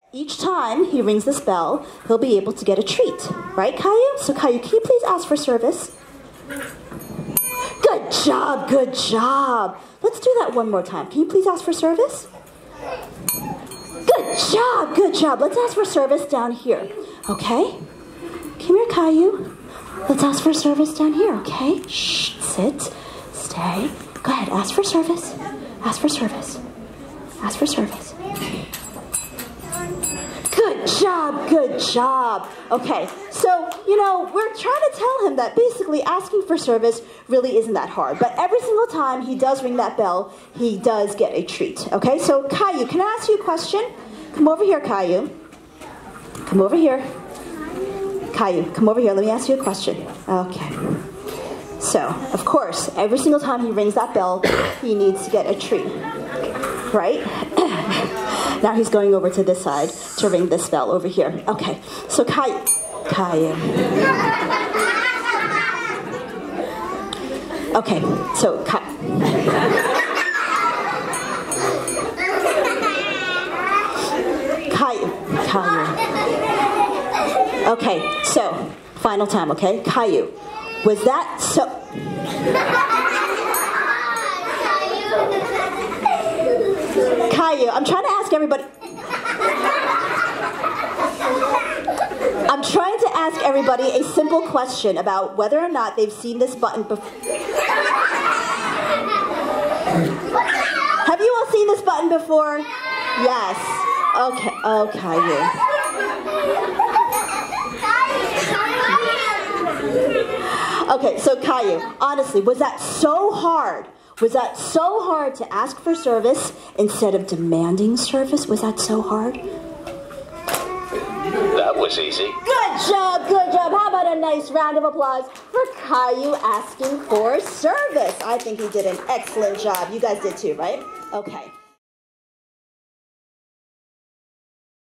Each time he rings this bell, he'll be able to get a treat. Right, Kayu? So Kayu, can you please ask for service? Good job, good job. Let's do that one more time. Can you please ask for service? Good job, good job. Let's ask for service down here, okay? Come here, Kayu. Let's ask for service down here, okay? Shh, sit, stay. Go ahead, ask for service. Ask for service. Ask for service. Good job, good job. Okay, so, we're trying to tell him that basically asking for service really isn't that hard. But every single time he does ring that bell, he does get a treat. Okay, so Kayu, can I ask you a question? Come over here, Kayu. Come over here. Kayu, come over here. Let me ask you a question. Okay. So, of course, every single time he rings that bell, he needs to get a treat. Right? Now he's going over to this side to ring this bell over here. Okay, so Kayu. Okay, so Kayu. Okay, so final time, okay? Kayu, was that so... Kayu, I'm trying to ask everybody... I'm trying to ask everybody a simple question about whether or not they've seen this button before. Have you all seen this button before? Yes. Okay. Oh, Kayu. Okay, so Kayu, honestly, was that so hard? Was that so hard to ask for service instead of demanding service? Was that so hard? That was easy. Good job, good job. How about a nice round of applause for Kayu asking for service? I think he did an excellent job. You guys did too, right? Okay.